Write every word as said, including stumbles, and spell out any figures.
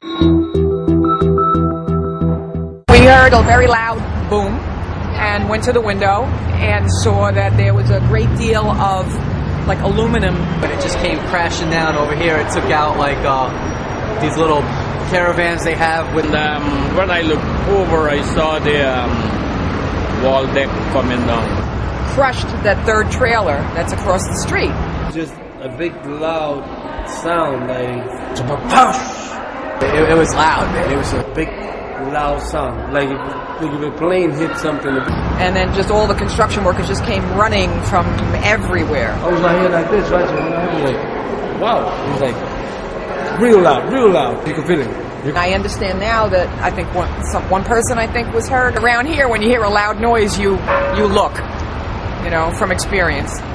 We heard a very loud boom and went to the window and saw that there was a great deal of like aluminum. But it just came crashing down over here. It took out like uh, these little caravans they have. With um, when I looked over, I saw the um, wall deck coming down. Crushed that third trailer that's across the street. Just a big loud sound, like it, it was loud, man. It was a big loud sound, like if the plane hit something. And then just all the construction workers just came running from everywhere. I was like here like this, right? So I was like, wow. It was like real loud, real loud. You could feel it. I understand now that I think one some, one person I think was hurt. Around here, when you hear a loud noise, you you look, you know, from experience.